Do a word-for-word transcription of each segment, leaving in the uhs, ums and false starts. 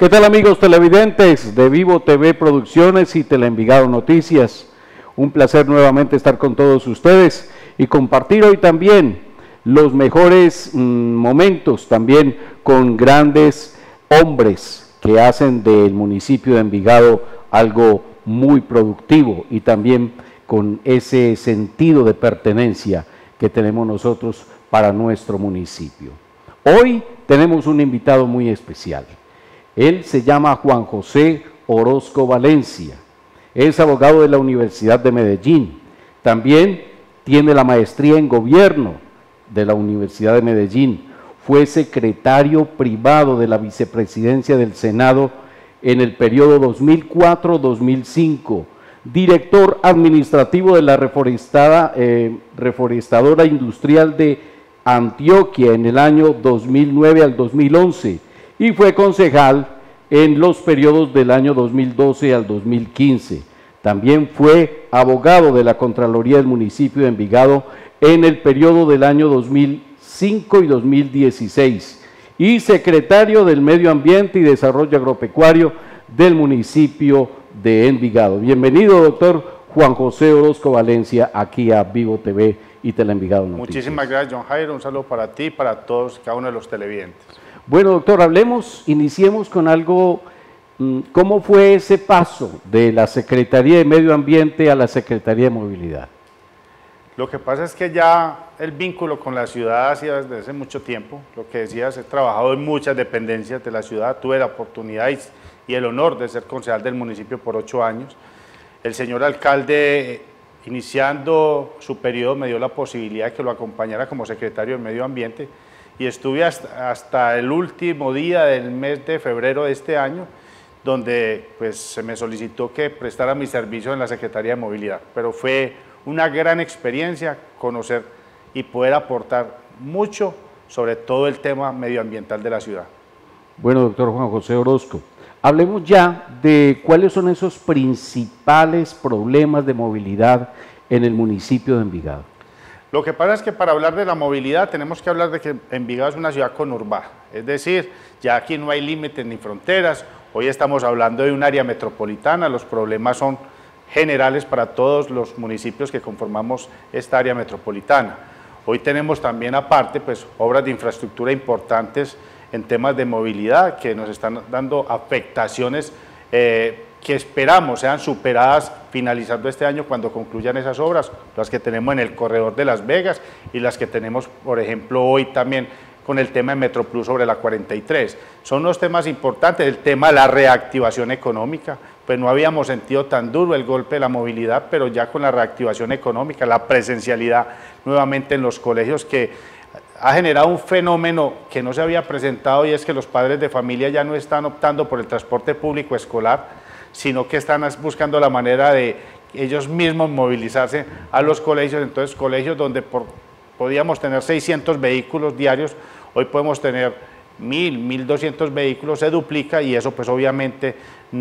¿Qué tal, amigos televidentes de Vivo T V Producciones y Teleenvigado Noticias? Un placer nuevamente estar con todos ustedes y compartir hoy también los mejores mmm, momentos también con grandes hombres que hacen del municipio de Envigado algo muy productivo y también con ese sentido de pertenencia que tenemos nosotros para nuestro municipio. Hoy tenemos un invitado muy especial. Él se llama Juan José Orozco Valencia, es abogado de la Universidad de Medellín, también tiene la maestría en gobierno de la Universidad de Medellín, fue secretario privado de la vicepresidencia del Senado en el periodo dos mil cuatro a dos mil cinco, director administrativo de la reforestada, eh, Reforestadora Industrial de Antioquia en el año dos mil nueve al dos mil once, y fue concejal en los periodos del año dos mil doce al dos mil quince. También fue abogado de la Contraloría del municipio de Envigado en el periodo del año dos mil cinco y dos mil dieciséis y secretario del Medio Ambiente y Desarrollo Agropecuario del municipio de Envigado. Bienvenido, doctor Juan José Orozco Valencia, aquí a Vivo T V y Teleenvigado Noticias. Muchísimas gracias, John Jairo. Un saludo para ti y para todos, cada uno de los televidentes. Bueno, doctor, hablemos, iniciemos con algo, ¿cómo fue ese paso de la Secretaría de Medio Ambiente a la Secretaría de Movilidad? Lo que pasa es que ya el vínculo con la ciudad hacía desde hace mucho tiempo, lo que decías, he trabajado en muchas dependencias de la ciudad, tuve la oportunidad y, y el honor de ser concejal del municipio por ocho años. El señor alcalde, iniciando su periodo, me dio la posibilidad de que lo acompañara como secretario de Medio Ambiente, y estuve hasta, hasta el último día del mes de febrero de este año, donde pues se me solicitó que prestara mi servicio en la Secretaría de Movilidad, pero fue una gran experiencia conocer y poder aportar mucho sobre todo el tema medioambiental de la ciudad. Bueno, doctor Juan José Orozco, hablemos ya de cuáles son esos principales problemas de movilidad en el municipio de Envigado. Lo que pasa es que para hablar de la movilidad tenemos que hablar de que Envigado es una ciudad conurbada, es decir, ya aquí no hay límites ni fronteras, hoy estamos hablando de un área metropolitana, los problemas son generales para todos los municipios que conformamos esta área metropolitana. Hoy tenemos también aparte pues obras de infraestructura importantes en temas de movilidad que nos están dando afectaciones eh, que esperamos sean superadas finalizando este año cuando concluyan esas obras, las que tenemos en el corredor de Las Vegas y las que tenemos, por ejemplo, hoy también con el tema de Metroplus sobre la cuarenta y tres. Son unos temas importantes, el tema de la reactivación económica, pues no habíamos sentido tan duro el golpe de la movilidad, pero ya con la reactivación económica, la presencialidad nuevamente en los colegios que ha generado un fenómeno que no se había presentado y es que los padres de familia ya no están optando por el transporte público escolar, sino que están buscando la manera de ellos mismos movilizarse a los colegios, entonces colegios donde por, podíamos tener seiscientos vehículos diarios, hoy podemos tener mil, mil doscientos vehículos, se duplica y eso pues obviamente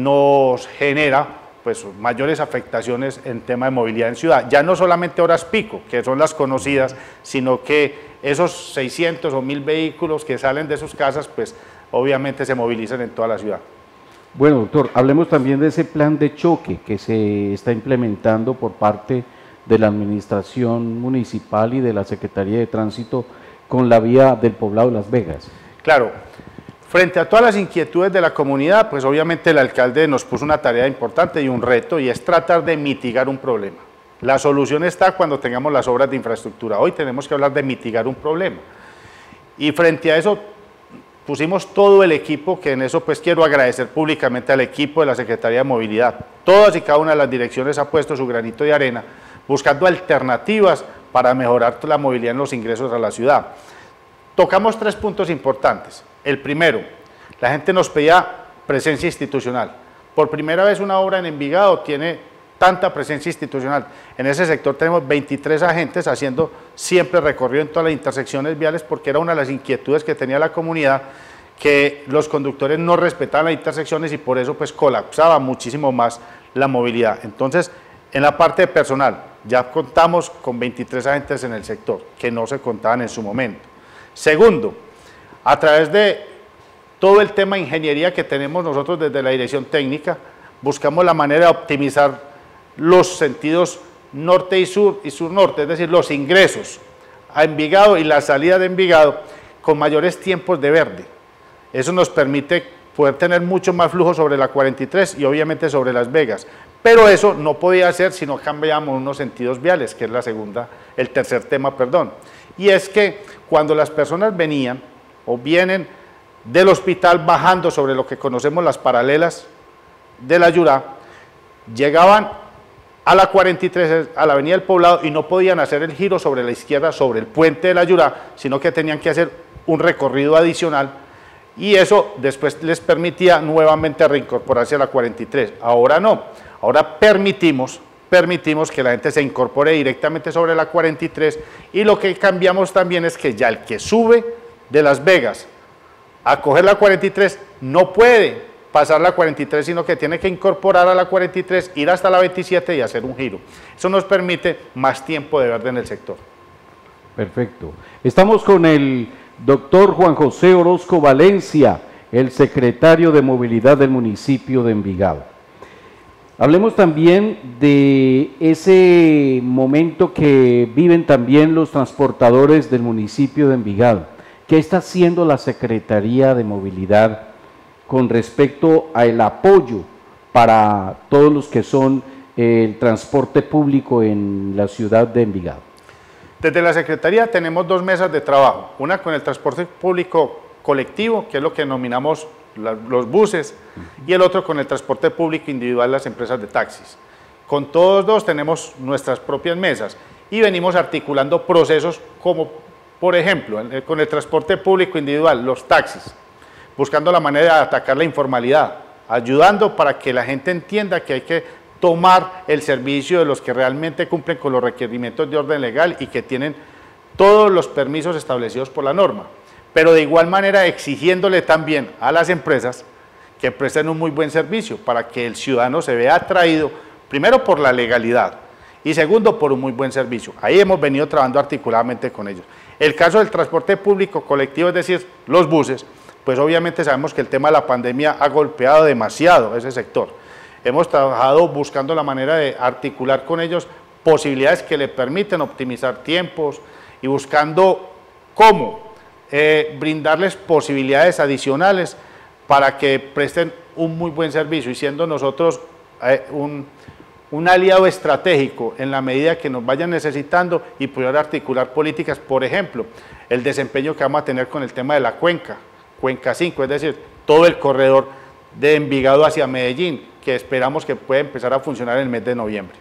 nos genera pues mayores afectaciones en tema de movilidad en ciudad, ya no solamente horas pico, que son las conocidas, sino que esos seiscientos o mil vehículos que salen de sus casas pues obviamente se movilizan en toda la ciudad. Bueno, doctor, hablemos también de ese plan de choque que se está implementando por parte de la Administración Municipal y de la Secretaría de Tránsito con la vía del poblado de Las Vegas. Claro, frente a todas las inquietudes de la comunidad, pues obviamente el alcalde nos puso una tarea importante y un reto y es tratar de mitigar un problema. La solución está cuando tengamos las obras de infraestructura. Hoy tenemos que hablar de mitigar un problema. Y frente a eso pusimos todo el equipo, que en eso pues quiero agradecer públicamente al equipo de la Secretaría de Movilidad. Todas y cada una de las direcciones ha puesto su granito de arena, buscando alternativas para mejorar la movilidad en los ingresos a la ciudad. Tocamos tres puntos importantes. El primero, la gente nos pedía presencia institucional. Por primera vez una obra en Envigado tiene tanta presencia institucional. En ese sector tenemos veintitrés agentes haciendo siempre recorrido en todas las intersecciones viales porque era una de las inquietudes que tenía la comunidad, que los conductores no respetaban las intersecciones y por eso pues colapsaba muchísimo más la movilidad. Entonces, en la parte de personal, ya contamos con veintitrés agentes en el sector, que no se contaban en su momento. Segundo, a través de todo el tema de ingeniería que tenemos nosotros desde la dirección técnica, buscamos la manera de optimizar los sentidos norte y sur y sur-norte, es decir, los ingresos a Envigado y la salida de Envigado con mayores tiempos de verde. Eso nos permite poder tener mucho más flujo sobre la cuarenta y tres y obviamente sobre Las Vegas. Pero eso no podía ser si no cambiamos unos sentidos viales, que es la segunda, el tercer tema, perdón. Y es que cuando las personas venían o vienen del hospital bajando sobre lo que conocemos las paralelas de la Yurá, llegaban a la cuarenta y tres, a la avenida del Poblado, y no podían hacer el giro sobre la izquierda, sobre el puente de la Yurá, sino que tenían que hacer un recorrido adicional, y eso después les permitía nuevamente reincorporarse a la cuarenta y tres. Ahora no, ahora permitimos, permitimos que la gente se incorpore directamente sobre la cuarenta y tres, y lo que cambiamos también es que ya el que sube de Las Vegas a coger la cuarenta y tres no puede pasar la cuarenta y tres, sino que tiene que incorporar a la cuarenta y tres, ir hasta la veintisiete y hacer un giro. Eso nos permite más tiempo de verde en el sector. Perfecto. Estamos con el doctor Juan José Orozco Valencia, el secretario de Movilidad del municipio de Envigado. Hablemos también de ese momento que viven también los transportadores del municipio de Envigado. ¿Qué está haciendo la Secretaría de Movilidad con respecto al apoyo para todos los que son el transporte público en la ciudad de Envigado? Desde la Secretaría tenemos dos mesas de trabajo, una con el transporte público colectivo, que es lo que denominamos la, los buses, y el otro con el transporte público individual, las empresas de taxis. Con todos dos tenemos nuestras propias mesas y venimos articulando procesos como, por ejemplo, con el transporte público individual, los taxis, buscando la manera de atacar la informalidad, ayudando para que la gente entienda que hay que tomar el servicio de los que realmente cumplen con los requerimientos de orden legal y que tienen todos los permisos establecidos por la norma, pero de igual manera exigiéndole también a las empresas que presten un muy buen servicio para que el ciudadano se vea atraído, primero por la legalidad y segundo por un muy buen servicio. Ahí hemos venido trabajando articuladamente con ellos. El caso del transporte público colectivo, es decir, los buses, pues obviamente sabemos que el tema de la pandemia ha golpeado demasiado ese sector. Hemos trabajado buscando la manera de articular con ellos posibilidades que le permiten optimizar tiempos y buscando cómo eh, brindarles posibilidades adicionales para que presten un muy buen servicio y siendo nosotros eh, un, un aliado estratégico en la medida que nos vayan necesitando y poder articular políticas, por ejemplo, el desempeño que vamos a tener con el tema de la cuenca, Cuenca cinco, es decir, todo el corredor de Envigado hacia Medellín, que esperamos que pueda empezar a funcionar en el mes de noviembre.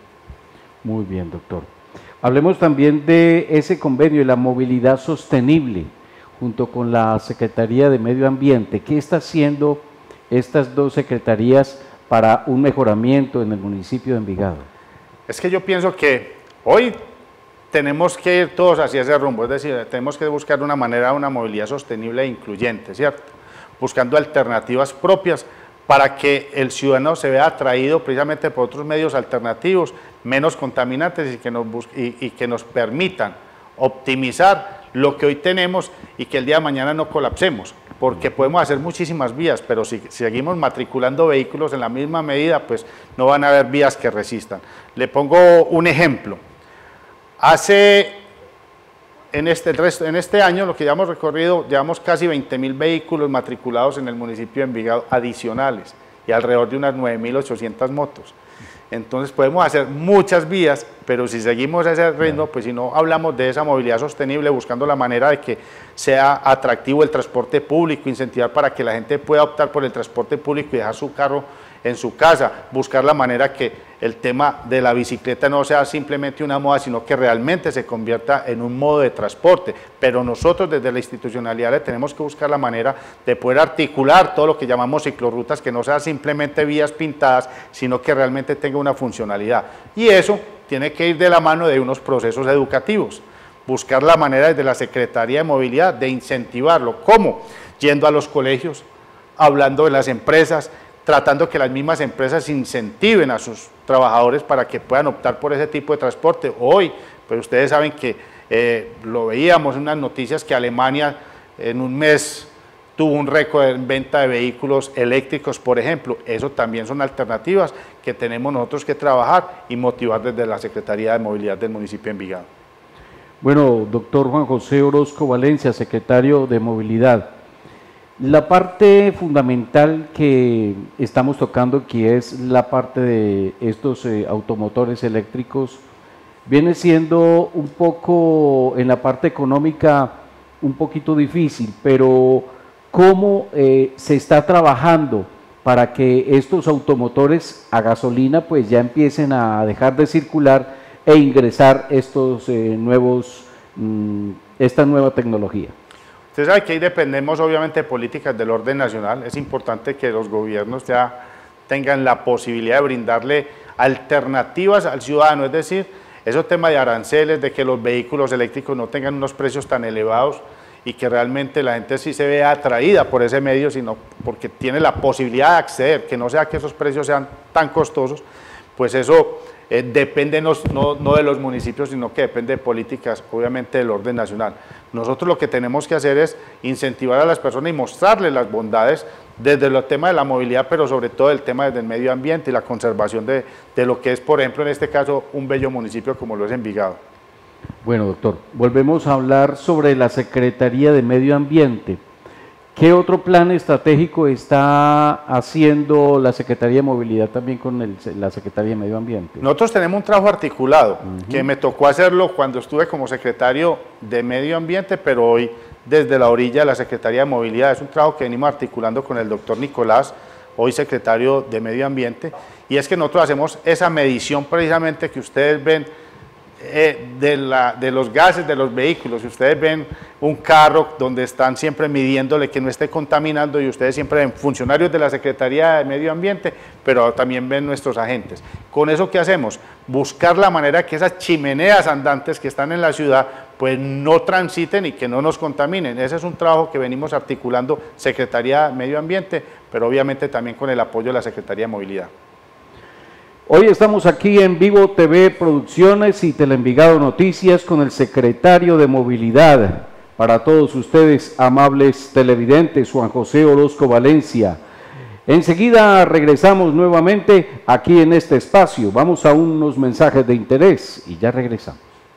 Muy bien, doctor. Hablemos también de ese convenio de la movilidad sostenible, junto con la Secretaría de Medio Ambiente. ¿Qué está haciendo estas dos secretarías para un mejoramiento en el municipio de Envigado? Es que yo pienso que hoy tenemos que ir todos hacia ese rumbo, es decir, tenemos que buscar una manera, una movilidad sostenible e incluyente, ¿cierto? Buscando alternativas propias para que el ciudadano se vea atraído precisamente por otros medios alternativos, menos contaminantes y que nos, y, y que nos permitan optimizar lo que hoy tenemos y que el día de mañana no colapsemos, porque podemos hacer muchísimas vías, pero si seguimos matriculando vehículos en la misma medida, pues no van a haber vías que resistan. Le pongo un ejemplo. Hace, en este, en este año, lo que ya hemos recorrido, llevamos casi veinte mil vehículos matriculados en el municipio de Envigado adicionales y alrededor de unas nueve mil ochocientas motos. Entonces podemos hacer muchas vías, pero si seguimos ese ritmo, pues si no hablamos de esa movilidad sostenible, buscando la manera de que sea atractivo el transporte público, incentivar para que la gente pueda optar por el transporte público y dejar su carro en su casa, buscar la manera que el tema de la bicicleta no sea simplemente una moda, sino que realmente se convierta en un modo de transporte, pero nosotros desde la institucionalidad le tenemos que buscar la manera de poder articular todo lo que llamamos ciclorrutas, que no sea simplemente vías pintadas, sino que realmente tenga una funcionalidad, y eso tiene que ir de la mano de unos procesos educativos, buscar la manera desde la Secretaría de Movilidad de incentivarlo. ¿Cómo? Yendo a los colegios, hablando de las empresas, tratando que las mismas empresas incentiven a sus trabajadores para que puedan optar por ese tipo de transporte. Hoy, pues ustedes saben que eh, lo veíamos en unas noticias que Alemania en un mes tuvo un récord en venta de vehículos eléctricos, por ejemplo. Eso también son alternativas que tenemos nosotros que trabajar y motivar desde la Secretaría de Movilidad del municipio de Envigado. Bueno, doctor Juan José Orozco Valencia, secretario de Movilidad, la parte fundamental que estamos tocando aquí es la parte de estos eh, automotores eléctricos. Viene siendo un poco, en la parte económica, un poquito difícil, pero ¿cómo eh, se está trabajando para que estos automotores a gasolina pues ya empiecen a dejar de circular e ingresar estos eh, nuevos, mmm, esta nueva tecnología? Usted sabe que ahí dependemos obviamente de políticas del orden nacional. Es importante que los gobiernos ya tengan la posibilidad de brindarle alternativas al ciudadano, es decir, esos temas de aranceles, de que los vehículos eléctricos no tengan unos precios tan elevados y que realmente la gente sí se vea atraída por ese medio, sino porque tiene la posibilidad de acceder, que no sea que esos precios sean tan costosos, pues eso eh, depende no, no, no de los municipios, sino que depende de políticas, obviamente del orden nacional. Nosotros lo que tenemos que hacer es incentivar a las personas y mostrarles las bondades desde el tema de la movilidad, pero sobre todo el tema del medio ambiente y la conservación de, de lo que es, por ejemplo, en este caso, un bello municipio como lo es Envigado. Bueno, doctor, volvemos a hablar sobre la Secretaría de Medio Ambiente. ¿Qué otro plan estratégico está haciendo la Secretaría de Movilidad también con el, la Secretaría de Medio Ambiente? Nosotros tenemos un trabajo articulado, uh-huh. que me tocó hacerlo cuando estuve como secretario de Medio Ambiente, pero hoy desde la orilla de la Secretaría de Movilidad. Es un trabajo que venimos articulando con el doctor Nicolás, hoy secretario de Medio Ambiente, y es que nosotros hacemos esa medición precisamente que ustedes ven eh, de, la, de los gases de los vehículos. Si ustedes ven un carro donde están siempre midiéndole que no esté contaminando, y ustedes siempre ven funcionarios de la Secretaría de Medio Ambiente, pero también ven nuestros agentes. Con eso, ¿qué hacemos? Buscar la manera que esas chimeneas andantes que están en la ciudad pues no transiten y que no nos contaminen. Ese es un trabajo que venimos articulando Secretaría de Medio Ambiente, pero obviamente también con el apoyo de la Secretaría de Movilidad. Hoy estamos aquí en Vivo T V Producciones y Teleenvigado Noticias con el secretario de Movilidad. Para todos ustedes, amables televidentes, Juan José Orozco Valencia. Enseguida regresamos nuevamente aquí en este espacio. Vamos a unos mensajes de interés y ya regresamos.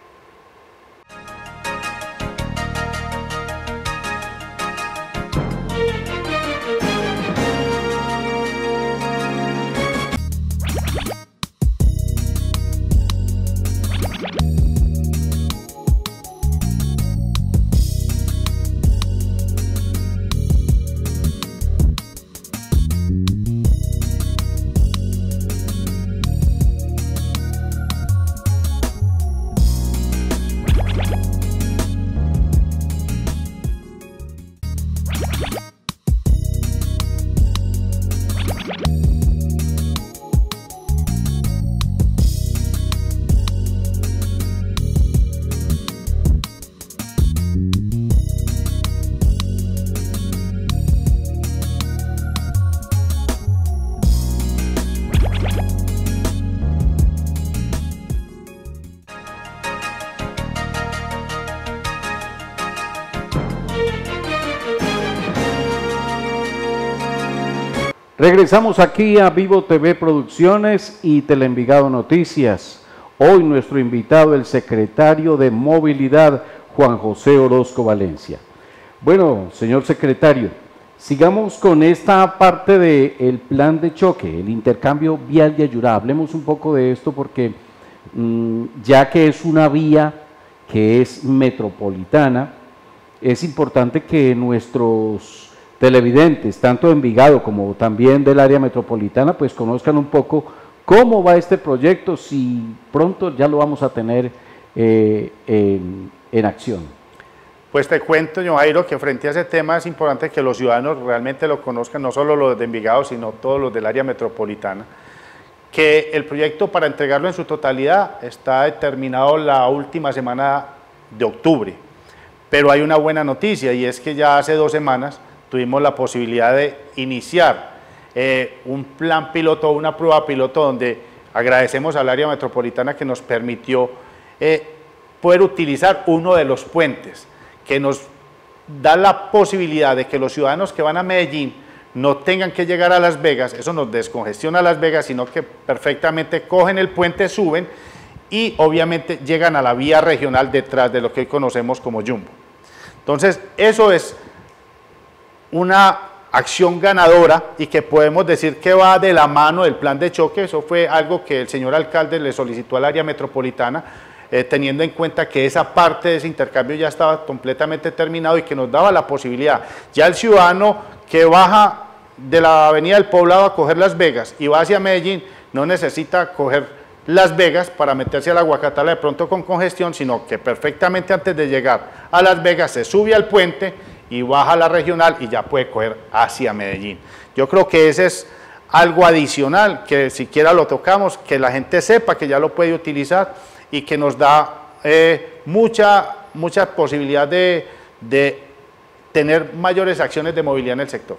Regresamos aquí a Vivo T V Producciones y Teleenvigado Noticias. Hoy nuestro invitado, el secretario de Movilidad, Juan José Orozco Valencia. Bueno, señor secretario, sigamos con esta parte del plan de choque, el intercambio vial de Ayurá. Hablemos un poco de esto porque mmm, ya que es una vía que es metropolitana, es importante que nuestros televidentes, tanto de Envigado como también del área metropolitana, pues conozcan un poco cómo va este proyecto, si pronto ya lo vamos a tener eh, en, en acción. Pues te cuento, yo, Jairo, que frente a ese tema es importante que los ciudadanos realmente lo conozcan, no solo los de Envigado, sino todos los del área metropolitana, que el proyecto, para entregarlo en su totalidad, está determinado la última semana de octubre, pero hay una buena noticia, y es que ya hace dos semanas tuvimos la posibilidad de iniciar eh, un plan piloto, una prueba piloto, donde agradecemos al área metropolitana que nos permitió eh, poder utilizar uno de los puentes, que nos da la posibilidad de que los ciudadanos que van a Medellín no tengan que llegar a Las Vegas, eso nos descongestiona Las Vegas, sino que perfectamente cogen el puente, suben y obviamente llegan a la vía regional detrás de lo que hoy conocemos como Jumbo. Entonces, eso es una acción ganadora y que podemos decir que va de la mano del plan de choque. Eso fue algo que el señor alcalde le solicitó al área metropolitana, eh, teniendo en cuenta que esa parte de ese intercambio ya estaba completamente terminado y que nos daba la posibilidad. Ya el ciudadano que baja de la avenida del Poblado a coger Las Vegas y va hacia Medellín, no necesita coger Las Vegas para meterse a la Guacatala de pronto con congestión, sino que perfectamente antes de llegar a Las Vegas se sube al puente y baja a la regional y ya puede coger hacia Medellín. Yo creo que ese es algo adicional, que siquiera lo tocamos, que la gente sepa que ya lo puede utilizar y que nos da eh, mucha, mucha posibilidad de, de tener mayores acciones de movilidad en el sector.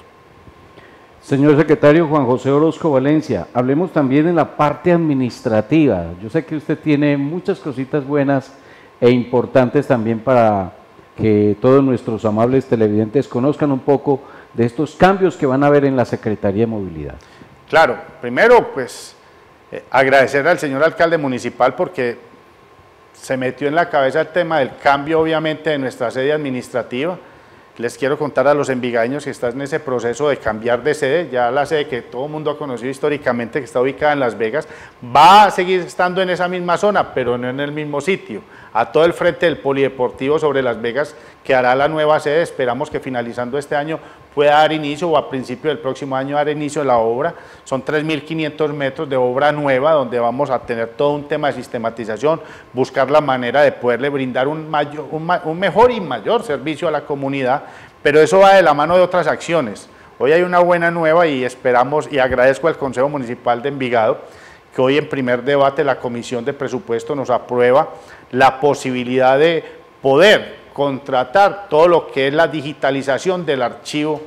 Señor secretario Juan José Orozco Valencia, hablemos también en la parte administrativa. Yo sé que usted tiene muchas cositas buenas e importantes también para que todos nuestros amables televidentes conozcan un poco de estos cambios que van a haber en la Secretaría de Movilidad. Claro, primero pues eh, agradecer al señor alcalde municipal porque se metió en la cabeza el tema del cambio obviamente de nuestra sede administrativa. Les quiero contar a los envigaños que están en ese proceso de cambiar de sede, ya la sede que todo el mundo ha conocido históricamente, que está ubicada en Las Vegas, va a seguir estando en esa misma zona, pero no en el mismo sitio. A todo el frente del Polideportivo sobre Las Vegas quedará la nueva sede, esperamos que finalizando este año pueda dar inicio o a principio del próximo año dar inicio a la obra. Son tres mil quinientos metros de obra nueva donde vamos a tener todo un tema de sistematización, buscar la manera de poderle brindar un, mayor, un, un mejor y mayor servicio a la comunidad, pero eso va de la mano de otras acciones. Hoy hay una buena nueva y esperamos y agradezco al Consejo Municipal de Envigado que hoy en primer debate la Comisión de Presupuesto nos aprueba la posibilidad de poder contratar todo lo que es la digitalización del archivo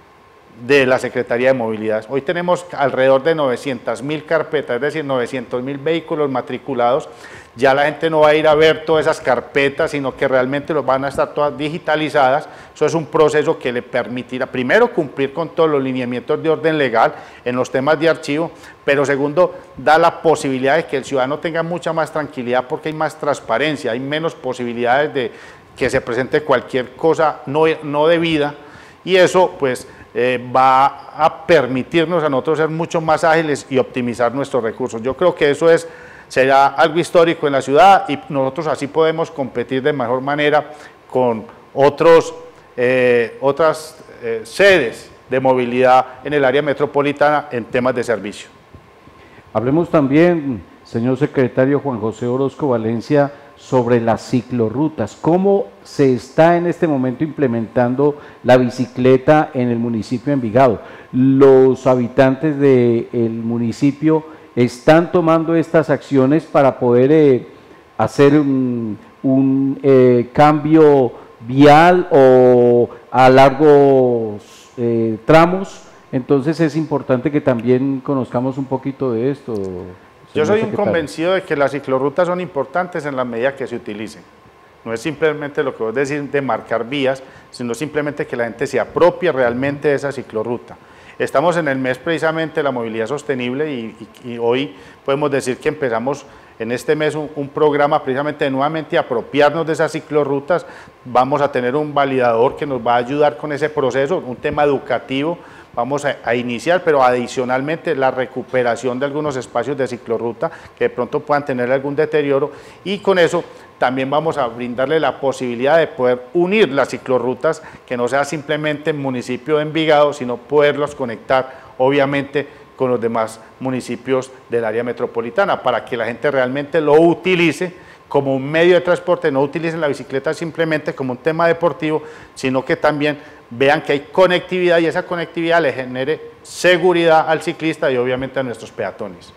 de la Secretaría de Movilidad. Hoy tenemos alrededor de novecientas mil carpetas, es decir, novecientos mil vehículos matriculados. Ya la gente no va a ir a ver todas esas carpetas, sino que realmente los van a estar todas digitalizadas. Eso es un proceso que le permitirá, primero, cumplir con todos los lineamientos de orden legal en los temas de archivo, pero segundo, da la posibilidad de que el ciudadano tenga mucha más tranquilidad porque hay más transparencia, hay menos posibilidades de que se presente cualquier cosa no, no debida, y eso pues eh, va a permitirnos a nosotros ser mucho más ágiles y optimizar nuestros recursos. Yo creo que eso es, será algo histórico en la ciudad y nosotros así podemos competir de mejor manera con otros, eh, otras eh, sedes de movilidad en el área metropolitana en temas de servicio. Hablemos también, señor secretario Juan José Orozco Valencia, sobre las ciclorrutas. ¿Cómo se está en este momento implementando la bicicleta en el municipio de Envigado? ¿Los habitantes del municipio están tomando estas acciones para poder eh, hacer un, un eh, cambio vial o a largos eh, tramos? Entonces es importante que también conozcamos un poquito de esto. Yo soy un convencido de que las ciclorrutas son importantes en la medida que se utilicen. No es simplemente lo que vos decís de marcar vías, sino simplemente que la gente se apropie realmente de esa ciclorruta. Estamos en el mes precisamente de la movilidad sostenible y, y, y hoy podemos decir que empezamos en este mes un, un programa precisamente de nuevamente apropiarnos de esas ciclorrutas. Vamos a tener un validador que nos va a ayudar con ese proceso, un tema educativo. Vamos a, a iniciar, pero adicionalmente la recuperación de algunos espacios de ciclorruta que de pronto puedan tener algún deterioro, y con eso también vamos a brindarle la posibilidad de poder unir las ciclorrutas, que no sea simplemente el municipio de Envigado, sino poderlos conectar obviamente con los demás municipios del área metropolitana, para que la gente realmente lo utilice como un medio de transporte, no utilicen la bicicleta simplemente como un tema deportivo, sino que también vean que hay conectividad y esa conectividad le genere seguridad al ciclista y obviamente a nuestros peatones.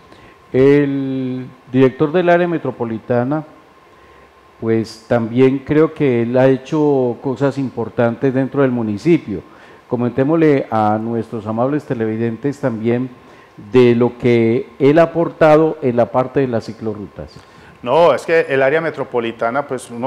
El director del área metropolitana, pues también creo que él ha hecho cosas importantes dentro del municipio. Comentémosle a nuestros amables televidentes también de lo que él ha aportado en la parte de las ciclorrutas. No, es que el área metropolitana, pues uno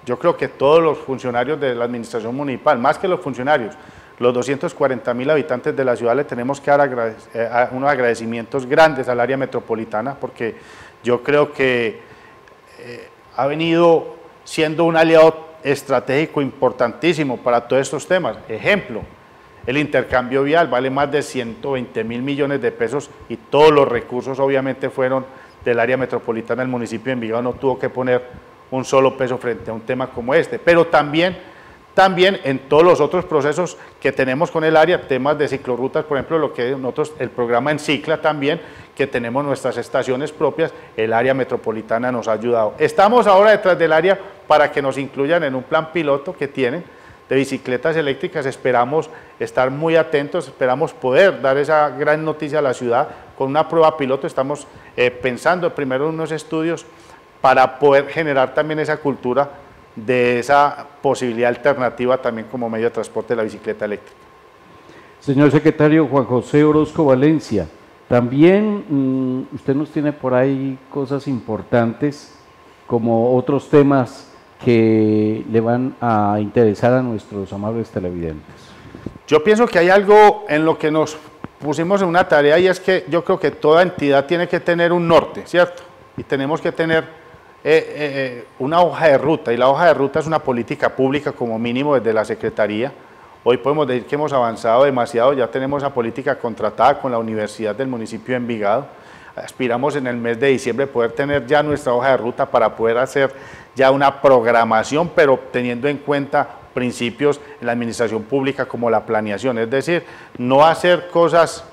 yo creo que todos los funcionarios de la administración municipal, más que los funcionarios, los doscientos cuarenta mil habitantes de la ciudad, le tenemos que dar agrade eh, unos agradecimientos grandes al área metropolitana, porque yo creo que eh, ha venido siendo un aliado estratégico importantísimo para todos estos temas. Ejemplo, el intercambio vial vale más de ciento veinte mil millones de pesos y todos los recursos obviamente fueron del área metropolitana. El municipio de Envigado no tuvo que poner un solo peso frente a un tema como este, pero también, también en todos los otros procesos que tenemos con el área, temas de ciclorrutas, por ejemplo, lo que nosotros, el programa Encicla también, que tenemos nuestras estaciones propias, el área metropolitana nos ha ayudado. Estamos ahora detrás del área para que nos incluyan en un plan piloto que tienen de bicicletas eléctricas. Esperamos estar muy atentos, esperamos poder dar esa gran noticia a la ciudad con una prueba piloto. Estamos eh, pensando primero en unos estudios para poder generar también esa cultura de esa posibilidad alternativa también como medio de transporte de la bicicleta eléctrica. Señor secretario Juan José Orozco Valencia, también mmm, usted nos tiene por ahí cosas importantes como otros temas que le van a interesar a nuestros amables televidentes. Yo pienso que hay algo en lo que nos pusimos en una tarea y es que yo creo que toda entidad tiene que tener un norte, ¿cierto? Y tenemos que tener eh, eh, una hoja de ruta, y la hoja de ruta es una política pública como mínimo desde la Secretaría. Hoy podemos decir que hemos avanzado demasiado, ya tenemos esa política contratada con la Universidad del municipio de Envigado. Aspiramos en el mes de diciembre poder tener ya nuestra hoja de ruta para poder hacer ya una programación, pero teniendo en cuenta principios en la administración pública como la planeación, es decir, no hacer cosas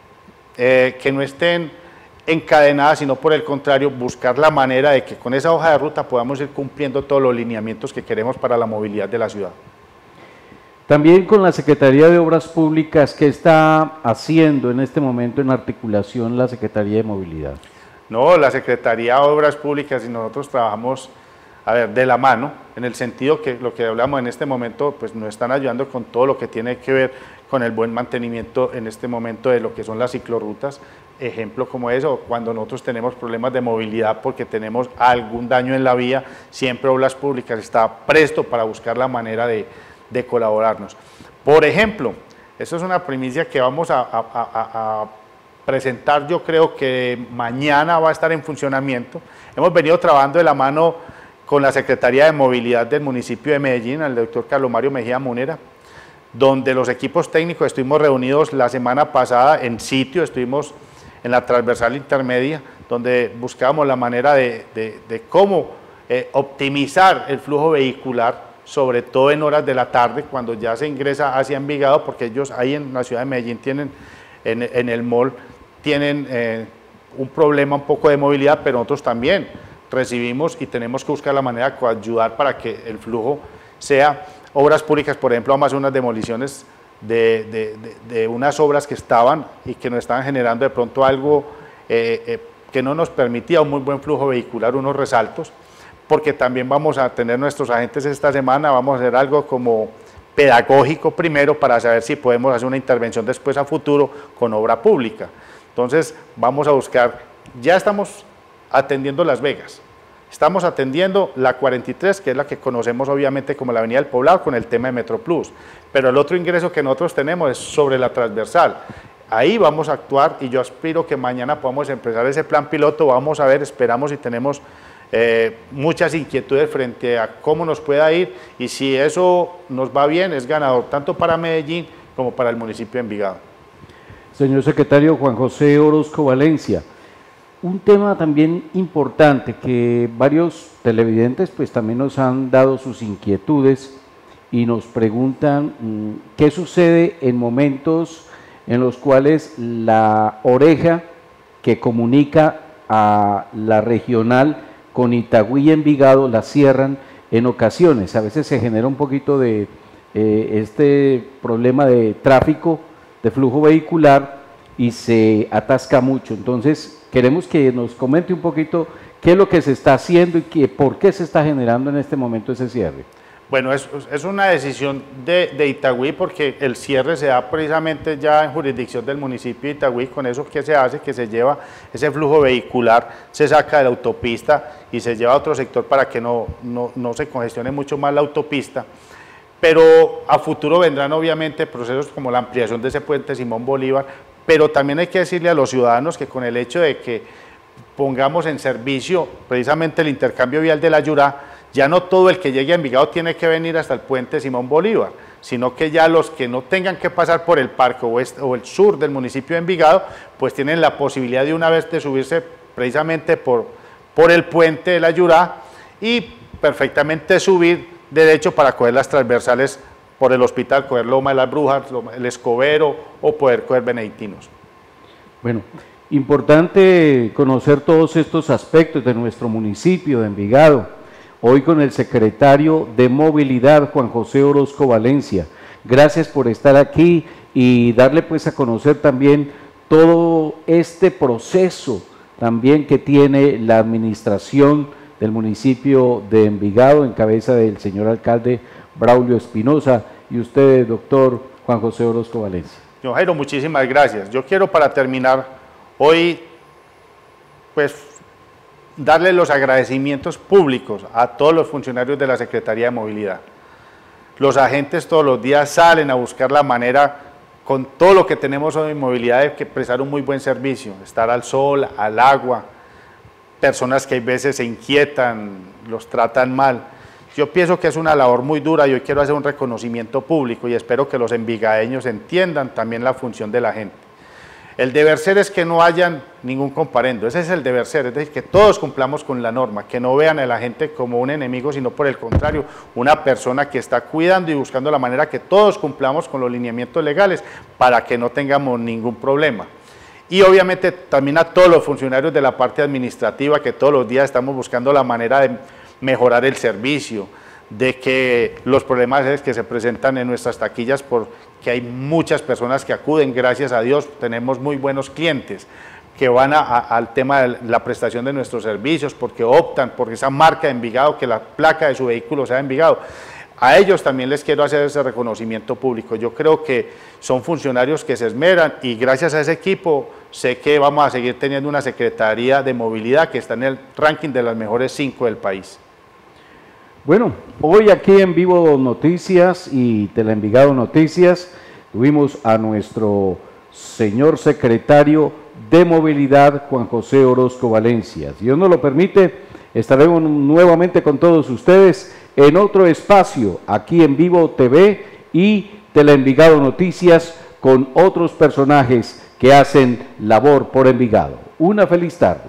eh, que no estén encadenadas, sino por el contrario, buscar la manera de que con esa hoja de ruta podamos ir cumpliendo todos los lineamientos que queremos para la movilidad de la ciudad. También con la Secretaría de Obras Públicas, ¿qué está haciendo en este momento en articulación la Secretaría de Movilidad? No, la Secretaría de Obras Públicas y nosotros trabajamos, a ver, de la mano, en el sentido que lo que hablamos en este momento, pues nos están ayudando con todo lo que tiene que ver con el buen mantenimiento en este momento de lo que son las ciclorrutas. Ejemplo como eso, cuando nosotros tenemos problemas de movilidad porque tenemos algún daño en la vía, siempre Obras Públicas está presto para buscar la manera de de colaborarnos. Por ejemplo, eso es una primicia que vamos a, a, a, a presentar, yo creo que mañana va a estar en funcionamiento. Hemos venido trabajando de la mano con la Secretaría de Movilidad del municipio de Medellín, el doctor Carlos Mario Mejía Munera, donde los equipos técnicos estuvimos reunidos la semana pasada en sitio, estuvimos en la transversal intermedia, donde buscábamos la manera de, de, de cómo eh, optimizar el flujo vehicular, sobre todo en horas de la tarde, cuando ya se ingresa hacia Envigado, porque ellos ahí en la ciudad de Medellín tienen, en, en el mall, tienen eh, un problema un poco de movilidad, pero nosotros también recibimos y tenemos que buscar la manera de ayudar para que el flujo sea. Obras Públicas, por ejemplo, vamos a hacer unas demoliciones de, de, de, de unas obras que estaban y que nos estaban generando de pronto algo eh, eh, que no nos permitía un muy buen flujo vehicular, unos resaltos, porque también vamos a tener nuestros agentes esta semana, vamos a hacer algo como pedagógico primero para saber si podemos hacer una intervención después a futuro con obra pública. Entonces vamos a buscar, ya estamos atendiendo Las Vegas, estamos atendiendo la cuarenta y tres, que es la que conocemos obviamente como la Avenida del Poblado con el tema de Metro Plus, pero el otro ingreso que nosotros tenemos es sobre la transversal. Ahí vamos a actuar y yo aspiro que mañana podamos empezar ese plan piloto, vamos a ver, esperamos y tenemos Eh, muchas inquietudes frente a cómo nos pueda ir y si eso nos va bien es ganador tanto para Medellín como para el municipio de Envigado. Señor secretario Juan José Orozco Valencia, un tema también importante que varios televidentes pues también nos han dado sus inquietudes y nos preguntan mmm, qué sucede en momentos en los cuales la oreja que comunica a la regional con Itagüí y Envigado la cierran en ocasiones. A veces se genera un poquito de eh, este problema de tráfico, de flujo vehicular y se atasca mucho. Entonces queremos que nos comente un poquito qué es lo que se está haciendo y que, por qué se está generando en este momento ese cierre. Bueno, es, es una decisión de, de Itagüí porque el cierre se da precisamente ya en jurisdicción del municipio de Itagüí. Con eso que se hace, que se lleva ese flujo vehicular, se saca de la autopista y se lleva a otro sector para que no, no, no se congestione mucho más la autopista. Pero a futuro vendrán obviamente procesos como la ampliación de ese puente Simón Bolívar, pero también hay que decirle a los ciudadanos que con el hecho de que pongamos en servicio precisamente el intercambio vial de la Yurá, ya no todo el que llegue a Envigado tiene que venir hasta el puente Simón Bolívar, sino que ya los que no tengan que pasar por el parque o, este, o el sur del municipio de Envigado, pues tienen la posibilidad de una vez de subirse precisamente por, por el puente de la Yurá y perfectamente subir derecho para coger las transversales por el hospital, coger Loma de las Brujas, el Escobero o poder coger Benedictinos. Bueno, importante conocer todos estos aspectos de nuestro municipio de Envigado. Hoy con el secretario de Movilidad, Juan José Orozco Valencia. Gracias por estar aquí y darle pues a conocer también todo este proceso también que tiene la administración del municipio de Envigado en cabeza del señor alcalde Braulio Espinosa y usted, doctor Juan José Orozco Valencia. Don Jairo, muchísimas gracias. Yo quiero para terminar hoy pues darle los agradecimientos públicos a todos los funcionarios de la Secretaría de Movilidad. Los agentes todos los días salen a buscar la manera, con todo lo que tenemos hoy en movilidad, de que prestar un muy buen servicio, estar al sol, al agua, personas que a veces se inquietan, los tratan mal. Yo pienso que es una labor muy dura y hoy quiero hacer un reconocimiento público y espero que los envigadeños entiendan también la función de la gente. El deber ser es que no hayan ningún comparendo, ese es el deber ser, es decir, que todos cumplamos con la norma, que no vean a la gente como un enemigo, sino por el contrario, una persona que está cuidando y buscando la manera que todos cumplamos con los lineamientos legales para que no tengamos ningún problema. Y obviamente también a todos los funcionarios de la parte administrativa que todos los días estamos buscando la manera de mejorar el servicio, de que los problemas que se presentan en nuestras taquillas, porque hay muchas personas que acuden, gracias a Dios, tenemos muy buenos clientes que van a, a, al tema de la prestación de nuestros servicios, porque optan por esa marca de Envigado, que la placa de su vehículo sea de Envigado. A ellos también les quiero hacer ese reconocimiento público. Yo creo que son funcionarios que se esmeran y gracias a ese equipo sé que vamos a seguir teniendo una Secretaría de Movilidad que está en el ranking de las mejores cinco del país. Bueno, hoy aquí en Vivo Noticias y Teleenvigado Noticias tuvimos a nuestro señor secretario de Movilidad, Juan José Orozco Valencia. Si Dios nos lo permite, estaremos nuevamente con todos ustedes en otro espacio, aquí en Vivo T V y Teleenvigado Noticias, con otros personajes que hacen labor por Envigado. Una feliz tarde.